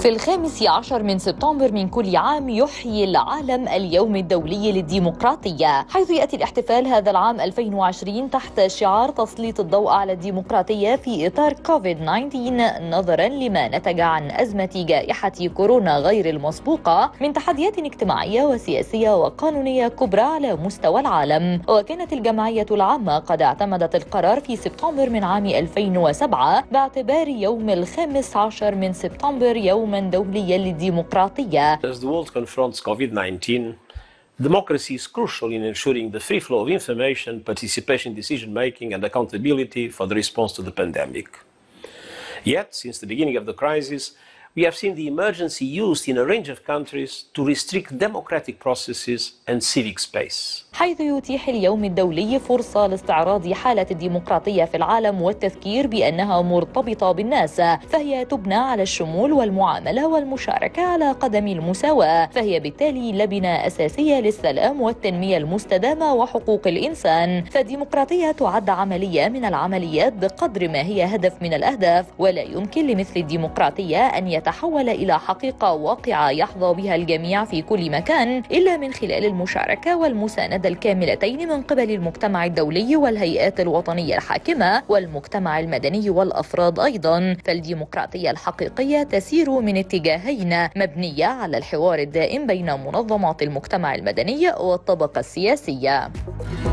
في 15 من سبتمبر من كل عام يحيي العالم اليوم الدولي للديمقراطية، حيث يأتي الاحتفال هذا العام 2020 تحت شعار تسليط الضوء على الديمقراطية في إطار كوفيد-19 نظرا لما نتج عن أزمة جائحة كورونا غير المسبوقة من تحديات اجتماعية وسياسية وقانونية كبرى على مستوى العالم. وكانت الجمعية العامة قد اعتمدت القرار في سبتمبر من عام 2007 باعتبار يوم 15 من سبتمبر يوما دوليا للديمقراطية. As the world confronts COVID-19, democracy is crucial in ensuring the free flow of information, participation in decision-making and accountability for the response to the pandemic. Yet, since the beginning of the crisis, we have seen the emergency used in a range of countries to restrict democratic processes and civic space. حيث يتيح اليوم الدولي فرصة لاستعراض حالة الديمقراطية في العالم والتذكير بأنها مرتبطة بالناس، فهي تبنى على الشمول والمعاملة والمشاركة على قدم المساواة، فهي بالتالي لبنة أساسية للسلام والتنمية المستدامة وحقوق الإنسان. فالديمقراطية تعد عملية من العمليات بقدر ما هي هدف من الأهداف، ولا يمكن لمثل الديمقراطية أن يتحول إلى حقيقة واقعة يحظى بها الجميع في كل مكان إلا من خلال المشاركة والمساندة الكاملتين من قبل المجتمع الدولي والهيئات الوطنية الحاكمة والمجتمع المدني والأفراد أيضا. فالديمقراطية الحقيقية تسير من اتجاهين، مبنية على الحوار الدائم بين منظمات المجتمع المدني والطبقة السياسية.